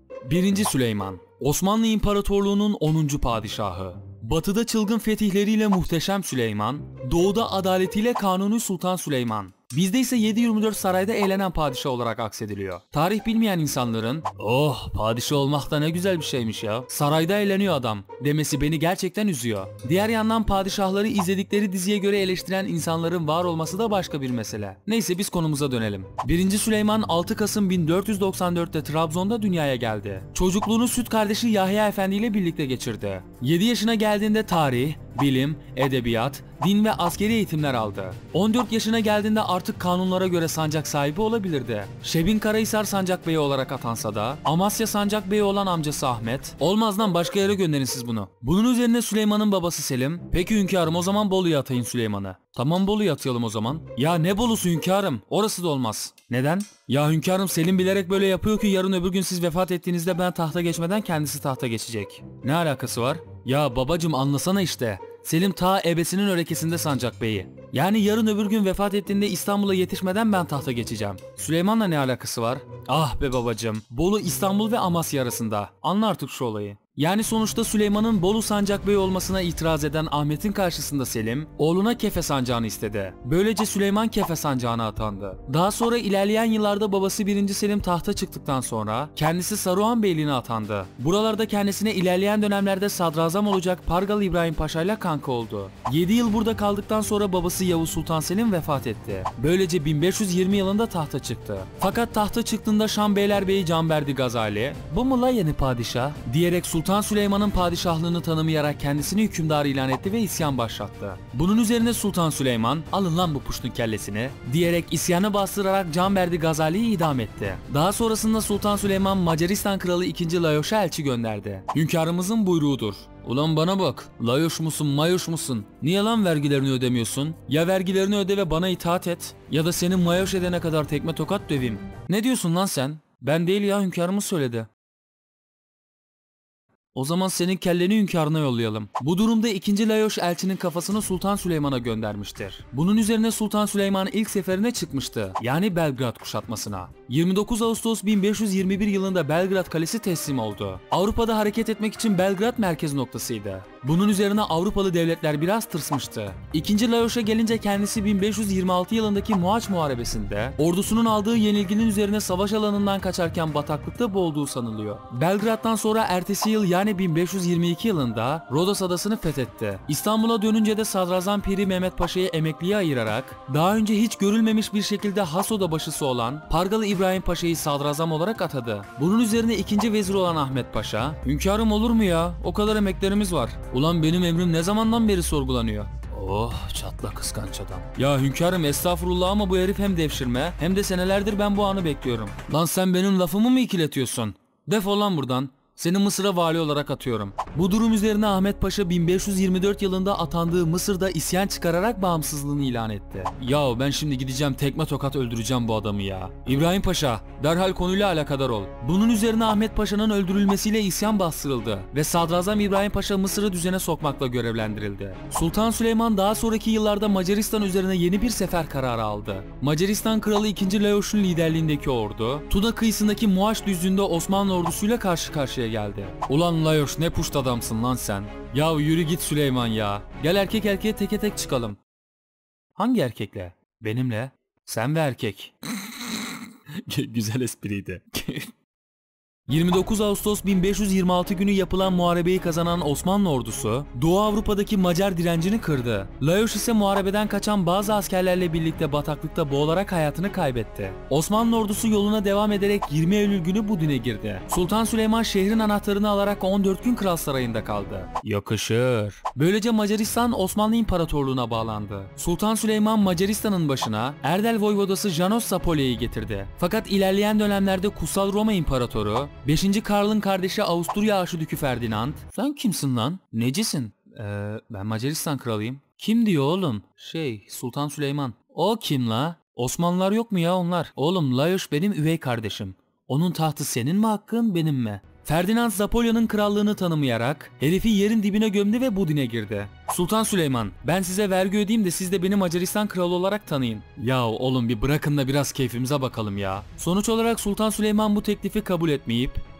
1. Süleyman, Osmanlı İmparatorluğu'nun 10. padişahı. Batıda çılgın fetihleriyle muhteşem Süleyman, doğuda adaletiyle Kanuni Sultan Süleyman. Bizde ise 7/24 sarayda eğlenen padişah olarak aksediliyor. Tarih bilmeyen insanların "Oh, padişah olmak da ne güzel bir şeymiş ya. Sarayda eğleniyor adam" demesi beni gerçekten üzüyor. Diğer yandan padişahları izledikleri diziye göre eleştiren insanların var olması da başka bir mesele. Neyse biz konumuza dönelim. 1. Süleyman 6 Kasım 1494'te Trabzon'da dünyaya geldi. Çocukluğunu süt kardeşi Yahya Efendi ile birlikte geçirdi. 7 yaşına geldiğinde tarih, bilim, edebiyat, din ve askeri eğitimler aldı. 14 yaşına geldiğinde artık kanunlara göre sancak sahibi olabilirdi. Şebin Karahisar Sancakbeyi olarak atansa da Amasya Sancakbeyi olan amcası Ahmet, "Olmaz lan, başka yere gönderin siz bunu." Bunun üzerine Süleyman'ın babası Selim, "Peki hünkârım, o zaman Bolu'ya atayın Süleyman'ı." "Tamam, Bolu'ya atayalım o zaman." "Ya ne Bolu'su hünkârım? Orası da olmaz." "Neden?" "Ya hünkârım, Selim bilerek böyle yapıyor ki yarın öbür gün siz vefat ettiğinizde ben tahta geçmeden kendisi tahta geçecek." "Ne alakası var?" "Ya babacım, anlasana işte. Selim ta ebesinin örekesinde Sancakbeyi. Yani yarın öbür gün vefat ettiğinde İstanbul'a yetişmeden ben tahta geçeceğim." "Süleyman'la ne alakası var?" "Ah be babacım, Bolu İstanbul ve Amasya arasında. Anla artık şu olayı." Yani sonuçta Süleyman'ın Bolu Sancakbeyi olmasına itiraz eden Ahmet'in karşısında Selim, oğluna Kefe Sancağı'nı istedi. Böylece Süleyman Kefe Sancağı'na atandı. Daha sonra ilerleyen yıllarda babası 1. Selim tahta çıktıktan sonra kendisi Saruhan Beyliğine atandı. Buralarda kendisine ilerleyen dönemlerde sadrazam olacak Pargalı İbrahim Paşa ile kanka oldu. 7 yıl burada kaldıktan sonra babası Yavuz Sultan Selim vefat etti. Böylece 1520 yılında tahta çıktı. Fakat tahta çıktığında Şam Beylerbeyi Canberdi Gazali, "Bu mu la yeni padişah?" diyerek Sultan Süleyman'ın padişahlığını tanımayarak kendisini hükümdar ilan etti ve isyan başlattı. Bunun üzerine Sultan Süleyman, "Alın lan bu puştun kellesini" diyerek isyanı bastırarak Canberdi Gazali'yi idam etti. Daha sonrasında Sultan Süleyman Macaristan Kralı 2. Layoş'a elçi gönderdi. "Hünkârımızın buyruğudur." "Ulan bana bak, Layoş musun mayoş musun? Niye lan vergilerini ödemiyorsun? Ya vergilerini öde ve bana itaat et, ya da seni mayoş edene kadar tekme tokat döveyim." "Ne diyorsun lan sen?" "Ben değil ya, hünkârımız söyledi." "O zaman senin kelleni hünkârına yollayalım." Bu durumda 2. Layoş elçinin kafasını Sultan Süleyman'a göndermiştir. Bunun üzerine Sultan Süleyman ilk seferine çıkmıştı. Yani Belgrad kuşatmasına. 29 Ağustos 1521 yılında Belgrad Kalesi teslim oldu. Avrupa'da hareket etmek için Belgrad merkez noktasıydı. Bunun üzerine Avrupalı devletler biraz tırsmıştı. 2. Layoş'a gelince kendisi 1526 yılındaki Mohaç Muharebesi'nde ordusunun aldığı yenilginin üzerine savaş alanından kaçarken bataklıkta boğulduğu sanılıyor. Belgrad'dan sonra ertesi yıl yani 1522 yılında Rodos adasını fethetti. İstanbul'a dönünce de Sadrazam Piri Mehmet Paşa'yı emekliye ayırarak daha önce hiç görülmemiş bir şekilde has oda başısı olan Pargalı İbrahim Paşa'yı sadrazam olarak atadı. Bunun üzerine 2. vezir olan Ahmet Paşa, "Hünkârım olur mu ya? O kadar emeklerimiz var. Ulan benim emrim ne zamandan beri sorgulanıyor?" "Oh, çatla kıskanç adam." "Ya hünkârım estağfurullah ama bu herif hem devşirme hem de senelerdir ben bu anı bekliyorum." "Lan sen benim lafımı mı ikiletiyorsun? Defol lan buradan. Seni Mısır'a vali olarak atıyorum." Bu durum üzerine Ahmet Paşa 1524 yılında atandığı Mısır'da isyan çıkararak bağımsızlığını ilan etti. "Ya ben şimdi gideceğim tekme tokat öldüreceğim bu adamı ya. İbrahim Paşa, derhal konuyla alakadar ol." Bunun üzerine Ahmet Paşa'nın öldürülmesiyle isyan bastırıldı ve Sadrazam İbrahim Paşa Mısır'ı düzene sokmakla görevlendirildi. Sultan Süleyman daha sonraki yıllarda Macaristan üzerine yeni bir sefer kararı aldı. Macaristan Kralı 2. Layoş'un liderliğindeki ordu, Tuna kıyısındaki Muaş düzlüğünde Osmanlı ordusuyla karşı karşıya geldi. "Ulan Layoş, ne puşt adamsın lan sen. Ya yürü git Süleyman ya. Gel erkek erkeğe teke tek çıkalım." "Hangi erkekle?" "Benimle." "Sen ve erkek." Güzel espriydi. 29 Ağustos 1526 günü yapılan muharebeyi kazanan Osmanlı ordusu Doğu Avrupa'daki Macar direncini kırdı. Layoş ise muharebeden kaçan bazı askerlerle birlikte bataklıkta boğularak hayatını kaybetti. Osmanlı ordusu yoluna devam ederek 20 Eylül günü Budin'e girdi. Sultan Süleyman şehrin anahtarını alarak 14 gün kral sarayında kaldı. Yakışır. Böylece Macaristan Osmanlı İmparatorluğu'na bağlandı. Sultan Süleyman Macaristan'ın başına Erdel Voyvodası Janos Zapolya'yı getirdi. Fakat ilerleyen dönemlerde Kutsal Roma İmparatoru 5. Karl'ın kardeşi Avusturya Arşidükü Ferdinand, "Sen kimsin lan? Necisin?" Ben Macaristan kralıyım." "Kim diyor oğlum?" Sultan Süleyman." "O kim la? Osmanlılar yok mu ya onlar?" "Oğlum Layoş benim üvey kardeşim. Onun tahtı senin mi hakkın benim mi?" Ferdinand Zapolya'nın krallığını tanımayarak herifi yerin dibine gömdü ve Budin'e girdi. "Sultan Süleyman, ben size vergi ödeyeyim de siz de beni Macaristan kralı olarak tanıyın." "Ya oğlum bir bırakın da biraz keyfimize bakalım ya." Sonuç olarak Sultan Süleyman bu teklifi kabul etmeyip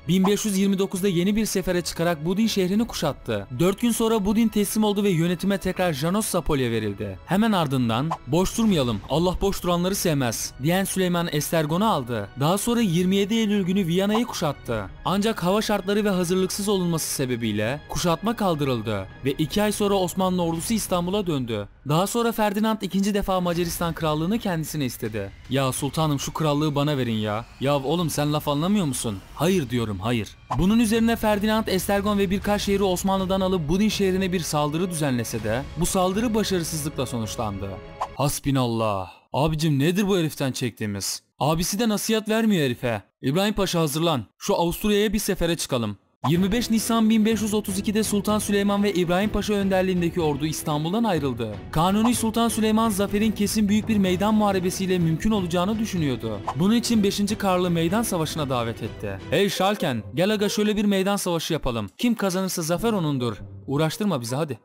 1529'da yeni bir sefere çıkarak Budin şehrini kuşattı. 4 gün sonra Budin teslim oldu ve yönetime tekrar Janos Zapolya verildi. Hemen ardından boş durmayalım, Allah boş duranları sevmez diyen Süleyman Estergon'u aldı. Daha sonra 27 Eylül günü Viyana'yı kuşattı. Ancak hava şartları ve hazırlıksız olunması sebebiyle kuşatma kaldırıldı ve 2 ay sonra Osmanlı ordusu İstanbul'a döndü. Daha sonra Ferdinand ikinci defa Macaristan krallığını kendisine istedi. Ya sultanım şu krallığı bana verin ya. Ya oğlum sen laf anlamıyor musun? Hayır diyorum, hayır. Bunun üzerine Ferdinand Estergon ve birkaç şehri Osmanlı'dan alıp Budin şehrine bir saldırı düzenlese de bu saldırı başarısızlıkla sonuçlandı. Hasbinallah. Abicim nedir bu heriften çektiğimiz? Abisi de nasihat vermiyor herife. İbrahim Paşa hazırlan. Şu Avusturya'ya bir sefere çıkalım. 25 Nisan 1532'de Sultan Süleyman ve İbrahim Paşa önderliğindeki ordu İstanbul'dan ayrıldı. Kanuni Sultan Süleyman zaferin kesin büyük bir meydan muharebesiyle mümkün olacağını düşünüyordu. Bunun için 5. Karlı meydan savaşına davet etti. Hey Şalken, gel aga şöyle bir meydan savaşı yapalım. Kim kazanırsa zafer onundur. Uğraştırma bizi hadi.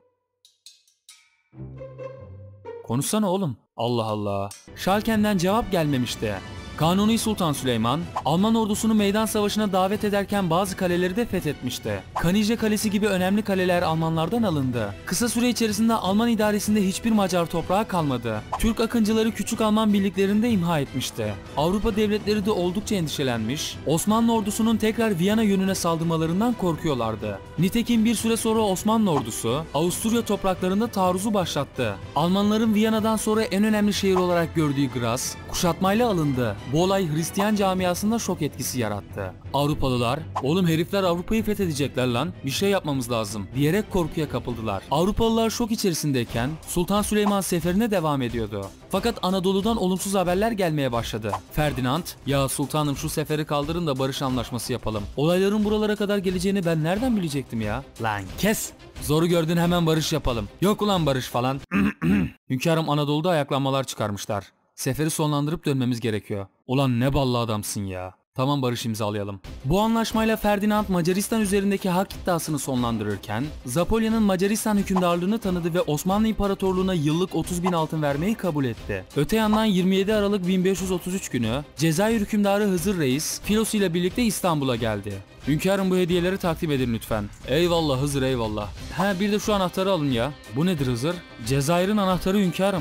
Konuşsana oğlum. Allah Allah. Şalken'den cevap gelmemişti. Kanuni Sultan Süleyman, Alman ordusunu meydan savaşına davet ederken bazı kaleleri de fethetmişti. Kanije Kalesi gibi önemli kaleler Almanlardan alındı. Kısa süre içerisinde Alman idaresinde hiçbir Macar toprağı kalmadı. Türk akıncıları küçük Alman birliklerini de imha etmişti. Avrupa devletleri de oldukça endişelenmiş, Osmanlı ordusunun tekrar Viyana yönüne saldırmalarından korkuyorlardı. Nitekim bir süre sonra Osmanlı ordusu, Avusturya topraklarında taarruzu başlattı. Almanların Viyana'dan sonra en önemli şehir olarak gördüğü Graz, kuşatmayla alındı. Bu olay Hristiyan camiasında şok etkisi yarattı. Avrupalılar, oğlum herifler Avrupa'yı fethedecekler lan, bir şey yapmamız lazım diyerek korkuya kapıldılar. Avrupalılar şok içerisindeyken Sultan Süleyman seferine devam ediyordu. Fakat Anadolu'dan olumsuz haberler gelmeye başladı. Ferdinand, ya sultanım şu seferi kaldırın da barış anlaşması yapalım. Olayların buralara kadar geleceğini ben nereden bilecektim ya? Lan kes! Zoru gördün hemen barış yapalım. Yok ulan barış falan. Hünkârım Anadolu'da ayaklanmalar çıkarmışlar. Seferi sonlandırıp dönmemiz gerekiyor. Ulan ne ballı adamsın ya. Tamam barış imzalayalım. Bu anlaşmayla Ferdinand Macaristan üzerindeki hak iddiasını sonlandırırken Zapolya'nın Macaristan hükümdarlığını tanıdı ve Osmanlı İmparatorluğu'na yıllık 30.000 altın vermeyi kabul etti. Öte yandan 27 Aralık 1533 günü Cezayir hükümdarı Hızır Reis filosu ile birlikte İstanbul'a geldi. Hünkârım bu hediyeleri takdim edin lütfen. Eyvallah Hızır eyvallah. Bir de şu anahtarı alın ya. Bu nedir Hızır? Cezayir'in anahtarı hünkârım.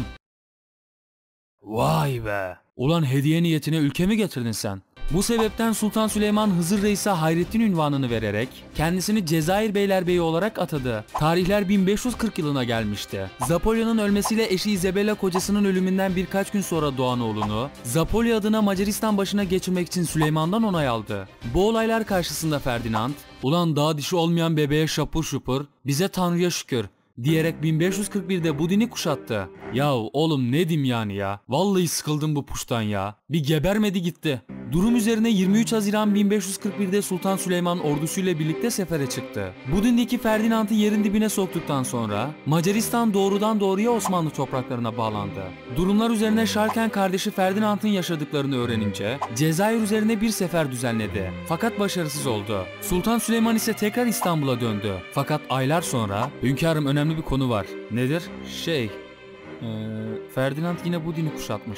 Vay be. Ulan hediye niyetine ülke mi getirdin sen? Bu sebepten Sultan Süleyman Hızır Reis'e Hayrettin unvanını vererek kendisini Cezayir Beylerbeyi olarak atadı. Tarihler 1540 yılına gelmişti. Zapolya'nın ölmesiyle eşi Isabella kocasının ölümünden birkaç gün sonra doğan oğlunu Zapolya adına Macaristan başına geçirmek için Süleyman'dan onay aldı. Bu olaylar karşısında Ferdinand, ulan daha dişi olmayan bebeğe şapur şupur, bize Tanrı'ya şükür diyerek 1541'de Budin'i kuşattı. Yahu oğlum ne diyeyim yani ya. Vallahi sıkıldım bu puştan ya. Bir gebermedi gitti. Durum üzerine 23 Haziran 1541'de Sultan Süleyman ordusuyla birlikte sefere çıktı. Budin'deki Ferdinand'ı yerin dibine soktuktan sonra Macaristan doğrudan doğruya Osmanlı topraklarına bağlandı. Durumlar üzerine Şarken kardeşi Ferdinand'ın yaşadıklarını öğrenince Cezayir üzerine bir sefer düzenledi. Fakat başarısız oldu. Sultan Süleyman ise tekrar İstanbul'a döndü. Fakat aylar sonra hünkârım önemli bir konu var. Nedir? Ferdinand yine Budin'i kuşatmış.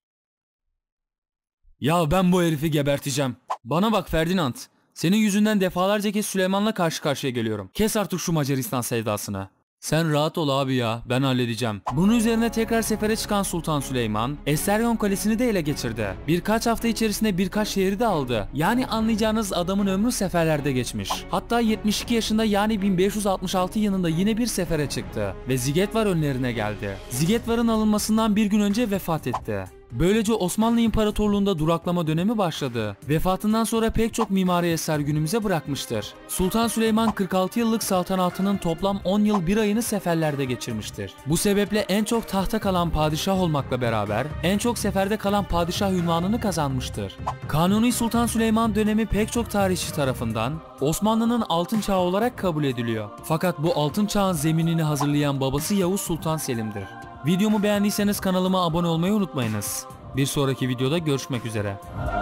Ya ben bu herifi geberteceğim. Bana bak Ferdinand. Senin yüzünden defalarca kez Süleyman'la karşı karşıya geliyorum. Kes artık şu Macaristan sevdasını. Sen rahat ol abi ya, ben halledeceğim. Bunun üzerine tekrar sefere çıkan Sultan Süleyman, Estergon Kalesi'ni de ele geçirdi. Birkaç hafta içerisinde birkaç şehri de aldı. Yani anlayacağınız adamın ömrü seferlerde geçmiş. Hatta 72 yaşında yani 1566 yılında yine bir sefere çıktı ve Zigetvar önlerine geldi. Zigetvar'ın alınmasından bir gün önce vefat etti. Böylece Osmanlı İmparatorluğu'nda duraklama dönemi başladı. Vefatından sonra pek çok mimari eser günümüze bırakmıştır. Sultan Süleyman 46 yıllık saltanatının toplam 10 yıl 1 ayını seferlerde geçirmiştir. Bu sebeple en çok tahta kalan padişah olmakla beraber en çok seferde kalan padişah unvanını kazanmıştır. Kanuni Sultan Süleyman dönemi pek çok tarihçi tarafından Osmanlı'nın altın çağı olarak kabul ediliyor. Fakat bu altın çağın zeminini hazırlayan babası Yavuz Sultan Selim'dir. Videomu beğendiyseniz kanalıma abone olmayı unutmayınız. Bir sonraki videoda görüşmek üzere.